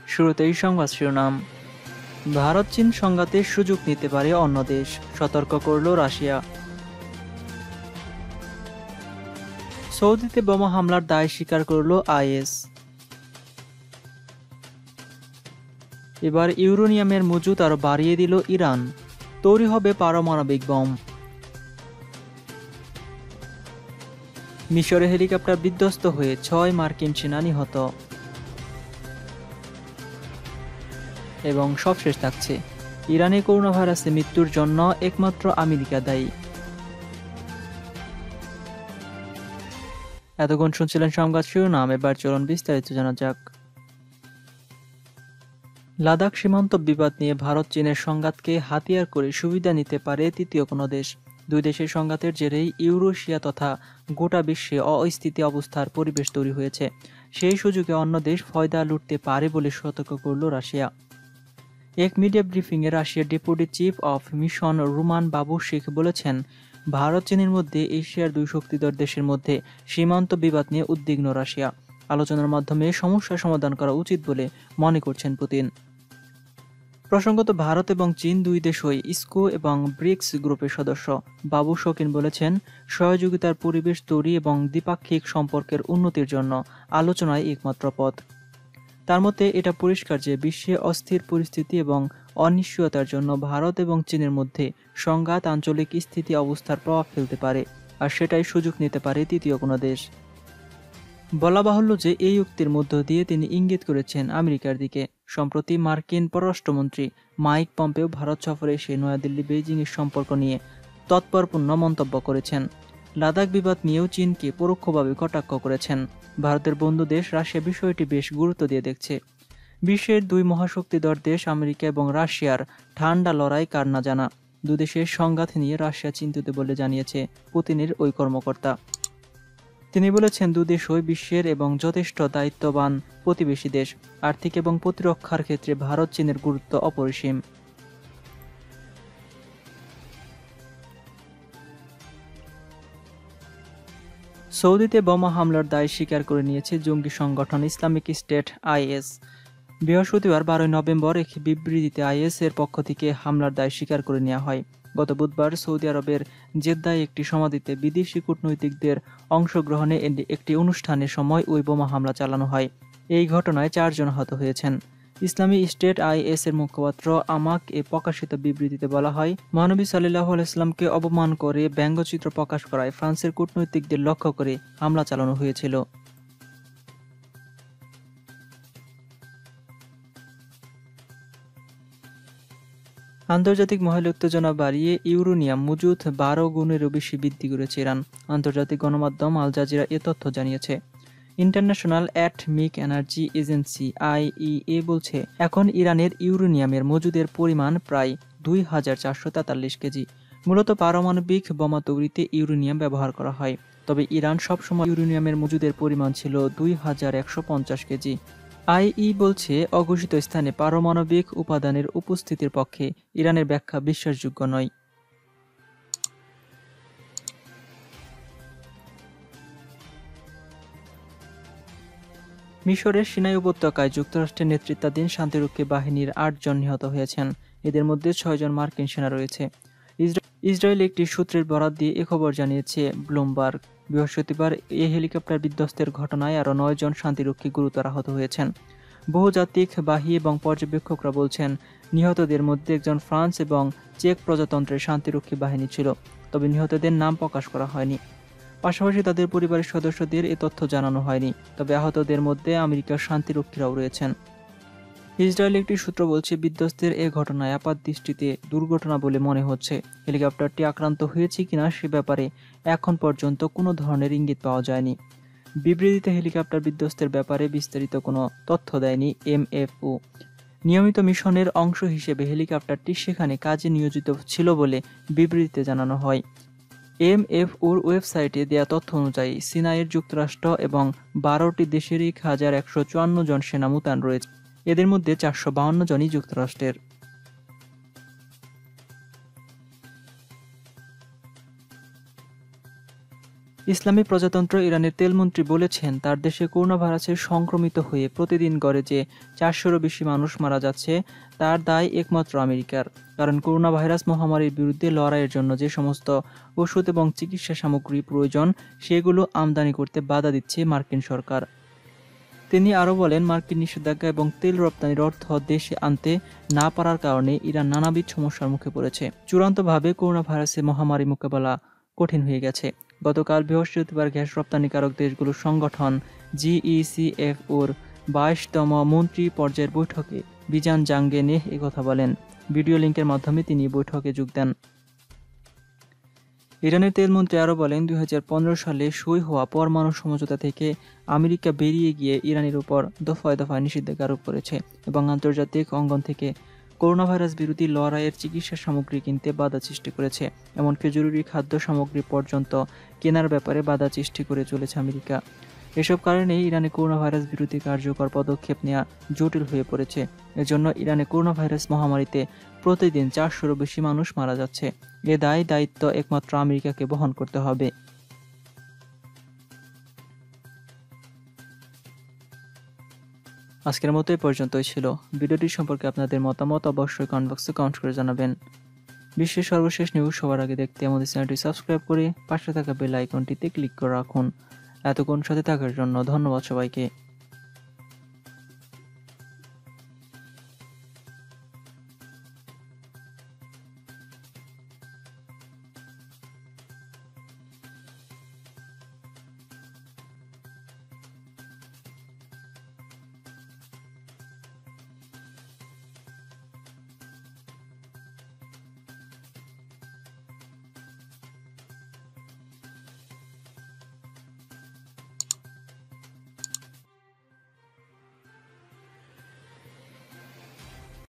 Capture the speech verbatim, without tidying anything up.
শুরুতেই সংবাদ শিরোনাম। ভারত চীন সংঘাতে সুযোগ নিতে পারে অন্য দেশ, সতর্ক করল রাশিয়া। সৌদিতে বোমা হামলার দায় স্বীকার করল আইএস। এবার ইউরেনিয়ামের মজুত আরো বাড়িয়ে দিল ইরান, তৈরি হবে পারমাণবিক বোম। মিশরে হেলিকপ্টার বিধ্বস্ত হয়ে ছয় মার্কিন সেনা নিহত। এবং সবশেষ থাকছে, ইরানে করোনা ভাইরাসে মৃত্যুর জন্য একমাত্র আমেরিকা দায়ী। এতক্ষণ শুনছিলেন সংবাদ শিরোনাম, এবার চলুন বিস্তারিত জানা যাক। লাদাখ সীমান্ত বিবাদ নিয়ে ভারত চীনের সংঘাতকে হাতিয়ার করে সুবিধা নিতে পারে তৃতীয় কোনো দেশ। দুই দেশের সংঘাতের জেরেই ইউরেশিয়া তথা গোটা বিশ্বে অস্থিতি অবস্থার পরিবেশ তৈরি হয়েছে। সেই সুযোগে অন্য দেশ ফয়দা লুটতে পারে বলে সতর্ক করল রাশিয়া। এক মিডিয়া ব্রিফিংয়ে রাশিয়ার deputy chief of mission Roman Babushkin বলেছেন, ভারত চীনের মধ্যে এশিয়ার দুই শক্তিধর দেশের মধ্যে সীমান্ত বিবাদ নিয়ে উদ্বিগ্ন রাশিয়া। আলোচনার মাধ্যমে সমস্যার সমাধান করা উচিত বলে মনে করছেন পুতিন। প্রসঙ্গত, ভারত এবং চীন দুই দেশই ইসকো এবং ব্রিক্স গ্রুপের সদস্য। বাবু শকিন বলেছেন, সহযোগিতার পরিবেশ তৈরি এবং দ্বিপাক্ষিক সম্পর্কের উন্নতির জন্য আলোচনায় একমাত্র পথ। তার মতে এটা পরিষ্কার যে বিশ্বে অস্থির পরিস্থিতি এবং অনিশ্চয়তার জন্য ভারত এবং চীনের মধ্যে সংঘাত আঞ্চলিক স্থিতি অবস্থার প্রভাব ফেলতে পারে, আর সেটাই সুযোগ নিতে পারে তৃতীয় কোনো দেশ। বলা বাহুল্য যে এই উক্তির মধ্য দিয়ে তিনি ইঙ্গিত করেছেন আমেরিকার দিকে। সম্প্রতি মার্কিন পররাষ্ট্রমন্ত্রী মাইক পম্পেও ভারত সফরে এসে নয়াদিল্লি বেইজিং এর সম্পর্ক নিয়ে তৎপরপূর্ণ মন্তব্য করেছেন। লাদাখ বিবাদ নিয়েও চীনকে পরোক্ষভাবে কটাক্ষ করেছেন। ভারতের বন্ধু দেশ রাশিয়া বিষয়টি বেশ গুরুত্ব দিয়ে দেখছে। বিশ্বের দুই মহাশক্তিধর দেশ আমেরিকা এবং রাশিয়ার ঠান্ডা লড়াই কার না জানা। দুদেশের সংঘাত নিয়ে রাশিয়া চিন্তিত বলে জানিয়েছে পুতিনের ওই কর্মকর্তা। তিনি বলেছেন, দুদেশই বিশ্বের এবং যথেষ্ট দায়িত্ববান প্রতিবেশী দেশ। আর্থিক এবং প্রতিরক্ষার ক্ষেত্রে ভারত চীনের গুরুত্ব অপরিসীম। সৌদিতে বোমা হামলার দায় স্বীকার করে নিয়েছে জঙ্গি সংগঠন ইসলামিক স্টেট আইএস। বৃহস্পতিবার বারোই নভেম্বর এক বিবৃতিতে আইএস এর পক্ষ থেকে হামলার দায় স্বীকার করে নেওয়া হয়। গত বুধবার সৌদি আরবের জেদ্দায় একটি সমাধিতে বিদেশি কূটনৈতিকদের অংশগ্রহণে একটি অনুষ্ঠানের সময় ওই বোমা হামলা চালানো হয়। এই ঘটনায় চারজন আহত হয়েছেন। ইসলামী স্টেট আইএস এর মুখপাত্র আমাক এ প্রকাশিত বিবৃতিতে বলা হয়, মহানবী সাল্লাল্লাহু আলাইহি ওয়াসাল্লামকে অপমান করে ব্যঙ্গচিত্র প্রকাশ করায় ফ্রান্সের কূটনৈতিকদের লক্ষ্য করে হামলা চালানো হয়েছিল। আন্তর্জাতিক মহলে উত্তেজনা বাড়িয়ে ইউরেনিয়াম মজুত বারো গুণেরও বেশি বৃদ্ধি করেছে ইরান। আন্তর্জাতিক গণমাধ্যম আল জাজিরা এ তথ্য জানিয়েছে। International atomic energy agency IAEA বলছে, এখন ইরানের ইউরেনিয়ামের মজুদের পরিমাণ প্রায় দুই হাজার চারশো তেতাল্লিশ কেজি। মূলত পারমাণবিক বোমা তৈরিতে ইউরেনিয়াম ব্যবহার করা হয়, তবে ইরান সবসময় ইউরেনিয়ামের মজুদের পরিমাণ ছিল দুই হাজার একশো পঞ্চাশ কেজি। আইই বলছে, অঘোষিত স্থানে পারমাণবিক উপাদানের উপস্থিতির পক্ষে ইরানের ব্যাখ্যা বিশ্বাসযোগ্য নয়। মিশরের সিনাই উপত্যকায় যুক্তরাষ্ট্রের নেতৃত্বাধীন শান্তিরক্ষী বাহিনীর আটজন নিহত হয়েছেন। এদের মধ্যে ছয়জন মার্কিন সেনা রয়েছে। ইসরায়েল একটি সূত্রের বরাত দিয়ে এ খবর জানিয়েছে ব্লুমবার্গ। বৃহস্পতিবার এ হেলিকপ্টার বিধ্বস্তের ঘটনায় আরও নয় জন শান্তিরক্ষী গুরুতর আহত হয়েছেন। বহুজাতিক বাহী এবং পর্যবেক্ষকরা বলছেন, নিহতদের মধ্যে একজন ফ্রান্স এবং চেক প্রজাতন্ত্রের শান্তিরক্ষী বাহিনী ছিল, তবে নিহতদের নাম প্রকাশ করা হয়নি। পাশাপাশি তাদের পরিবারের সদস্যদের এ তথ্য জানানো হয়নি, তবে আহতদের মধ্যে আমেরিকার শান্তিরক্ষীরাও রয়েছেন। ইসরায়েল একটি সূত্র বলছে, বিধ্বস্তের এ ঘটনায় আপাত দৃষ্টিতে দুর্ঘটনা বলে মনে হচ্ছে। হেলিকপ্টারটি আক্রান্ত হয়েছে কিনা সে ব্যাপারে এখন পর্যন্ত কোনো ধরনের ইঙ্গিত পাওয়া যায়নি। বিবৃতিতে হেলিকপ্টার বিধ্বস্তের ব্যাপারে বিস্তারিত কোনো তথ্য দেয়নি এমএফও। নিয়মিত মিশনের অংশ হিসেবে হেলিকপ্টারটি সেখানে কাজে নিয়োজিত ছিল বলে বিবৃতিতে জানানো হয়। এমএফওর ওয়েবসাইটে দেয়া তথ্য অনুযায়ী সিনাইয়ের যুক্তরাষ্ট্র এবং বারোটি দেশের এক হাজার একশো চুয়ান্ন জন সেনা মোতায়েন রয়েছে। এদের মধ্যে চারশো বাউন্ন জনই যুক্তরাষ্ট্রের। ইসলামী প্রজাতন্ত্র ইরানের তেলমন্ত্রী বলেছেন, তার দেশে করোনা ভাইরাসে সংক্রমিত হয়ে প্রতিদিন গড়ে যে চারশোরও বেশি মানুষ মারা যাচ্ছে তার দায় একমাত্র আমেরিকার। কারণ করোনা ভাইরাস মহামারীর বিরুদ্ধে লড়াইয়ের জন্য যে সমস্ত ওষুধ এবং চিকিৎসা সামগ্রী প্রয়োজন সেগুলো আমদানি করতে বাধা দিচ্ছে মার্কিন সরকার। তিনি আরও বলেন, মার্কিন নিষেধাজ্ঞা এবং তেল রপ্তানির অর্থ দেশে আনতে না পারার কারণে ইরান নানাবিধ সমস্যার মুখে পড়েছে। চূড়ান্তভাবে করোনা ভাইরাসের মহামারী মোকাবেলা কঠিন হয়ে গেছে। গতকাল বৃহস্পতিবার গ্যাস রপ্তানিকারক দেশগুলোর সংগঠন জিইসিএফওর বাইশতম মন্ত্রী পর্যায়ের বৈঠকে বিজান জাঙ্গেনেহ একথা বলেন। ভিডিও লিঙ্কের মাধ্যমে তিনি বৈঠকে যোগ দেন। ইরানের তেলমন্ত্রী আরও বলেন, দুই হাজার পনেরো সালে সই হওয়া পরমাণু সমঝোতা থেকে আমেরিকা বেরিয়ে গিয়ে ইরানের উপর দফায় দফায় নিষেধাজ্ঞা আরোপ করেছে এবং আন্তর্জাতিক অঙ্গন থেকে করোনা ভাইরাস বিরোধী লড়াইয়ের চিকিৎসা সামগ্রী কিনতে বাধা সৃষ্টি করেছে। এমনকি জরুরি খাদ্য সামগ্রী পর্যন্ত কেনার ব্যাপারে বাধা সৃষ্টি করে চলেছে আমেরিকা। এসব কারণেই ইরানে করোনা ভাইরাস বিরোধী কার্যকর পদক্ষেপ নেওয়া জটিল হয়ে পড়েছে। এজন্য ইরানে করোনা ভাইরাস মহামারীতে প্রতিদিন চারশোরও বেশি মানুষ মারা যাচ্ছে। এ দায় দায়িত্ব একমাত্র আমেরিকাকে বহন করতে হবে। আজকের মতো এ পর্যন্তই ছিল। ভিডিওটি সম্পর্কে আপনাদের মতামত অবশ্যই কমেন্ট বক্সে কমেন্ট করে জানাবেন। বিশ্বের সর্বশেষ নিউজ সবার আগে দেখতে আমাদের চ্যানেলটি সাবস্ক্রাইব করে পাশে থাকা বেল আইকনটিতে ক্লিক করে রাখুন। এতক্ষণ সাথে থাকার জন্য ধন্যবাদ সবাইকে।